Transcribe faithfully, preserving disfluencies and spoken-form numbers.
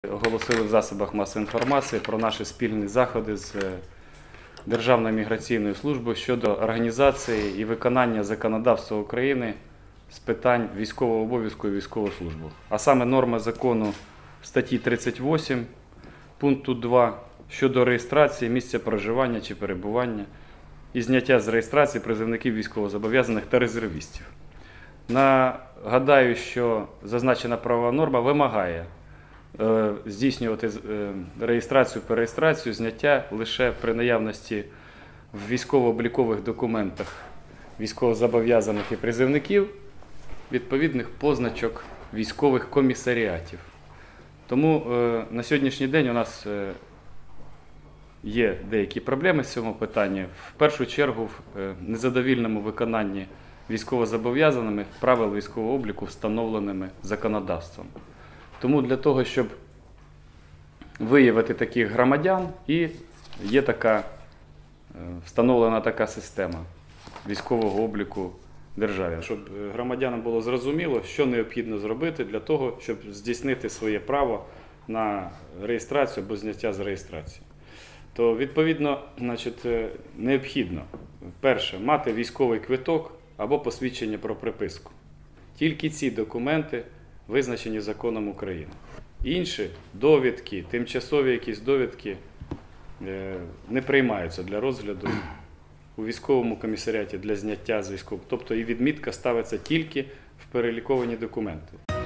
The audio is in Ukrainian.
Оголосили в засобах масової інформації про наші спільні заходи з Державною міграційною службою щодо організації і виконання законодавства України з питань військового обов'язку і військової служби. А саме норма закону статті тридцять вісім пункту два щодо реєстрації місця проживання чи перебування і зняття з реєстрації призовників військовозобов'язаних та резервістів. Нагадаю, що зазначена правова норма вимагає здійснювати реєстрацію, перереєстрацію, зняття лише при наявності в військово-облікових документах військовозобов'язаних і призовників відповідних позначок військових комісаріатів. Тому на сьогоднішній день у нас є деякі проблеми з цього питання. В першу чергу в незадовільному виконанні військовозобов'язаними правил військового обліку, встановленими законодавством. Тому для того, щоб виявити таких громадян, і є така, встановлена така система військового обліку держави. Щоб громадянам було зрозуміло, що необхідно зробити для того, щоб здійснити своє право на реєстрацію або зняття з реєстрації. То відповідно, значить, необхідно, перше, мати військовий квиток або посвідчення про приписку. Тільки ці документи визначені законом України. Інші довідки, тимчасові якісь довідки не приймаються для розгляду у військовому комісаріаті для зняття з військового. Тобто і відмітка ставиться тільки в переліковані документи.